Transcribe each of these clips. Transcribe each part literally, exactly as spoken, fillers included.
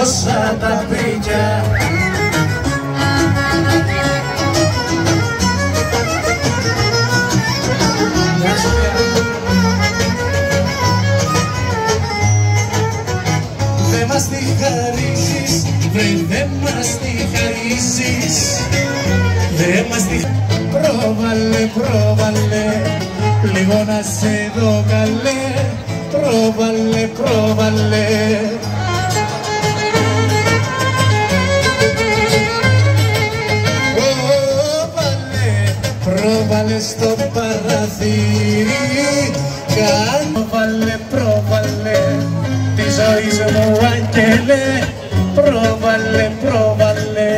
τόσα τα πρίκια. Δε μας τη χαρίσεις, βρε δε μας τη χαρίσεις, δε μας τη... Πρόβαλε, πρόβαλε, λίγο να σε δω καλέ, πρόβαλε, πρόβαλε. Πρόβαλε, πρόβαλε στο παραθύρι, πρόβαλε, πρόβαλε, τη ζωή μου αγγέλε, πρόβαλε, πρόβαλε.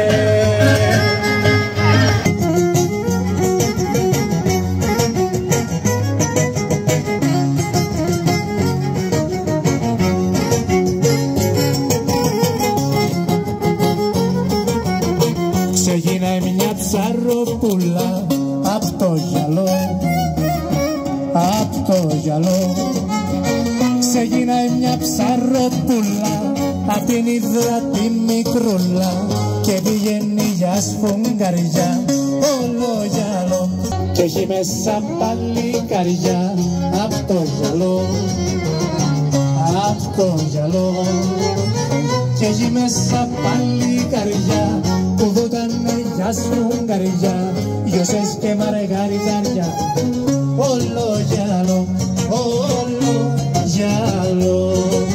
Ξεκίναει μια ψαροπούλα απ' το γυαλό, απ' το γυαλό. Ξεκίναει μια ψαροπούλα απ' την υδράτη μικρούλα και πηγαίνει για σφουγγαριά όλο γυαλό. Και έχει μέσα παλικαριά απ' το γυαλό, απ' το γυαλό. Και έχει μέσα παλικαριά που βούτανε για σφουγγαριά, γιωσές και μαργαριτάρια, όλο γυαλό, όλο γυαλό.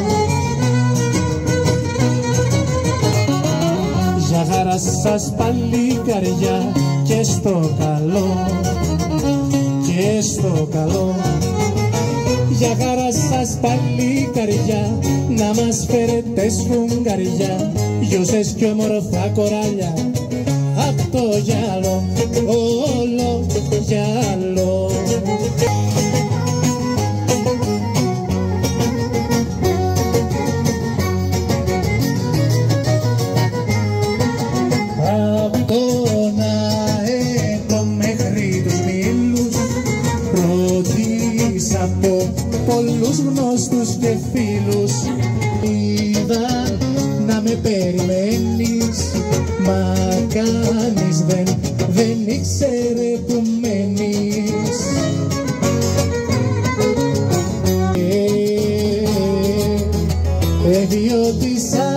Για χαρά σας παλικαριά και στο καλό, και στο καλό. Για χαρά σας παλικαριά, να μας φέρετε σφουγγαριά, γιωσές και όμορφα κοράλια, απ' το γυαλό, όλο γυαλό. Απ' τον αέτο μέχρι τους μήλους, ρωτήσα από πολλούς γνώστους και φίλους, είδα να με περιμένεις, μα κανείς δεν, δεν ήξερε που μένεις. Εδιώτησα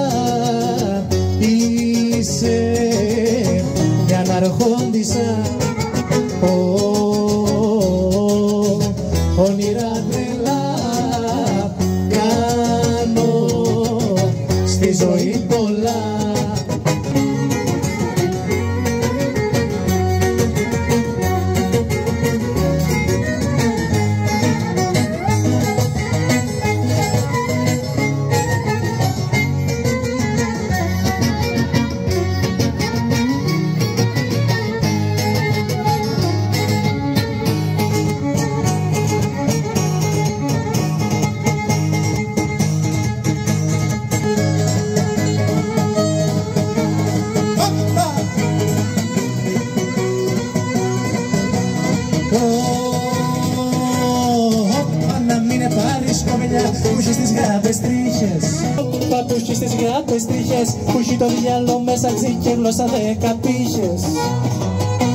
είσαι μια αρχόντισσα, όνειρα τρελά κάνω στη ζωή πολλά. Να μην πάρεις κομμελιά που έχει στις γράπες τρίχες, που έχει στις γράπες τρίχες, που έχει το διάλο μέσα ξύχε γλώσσα δέκα πύχες.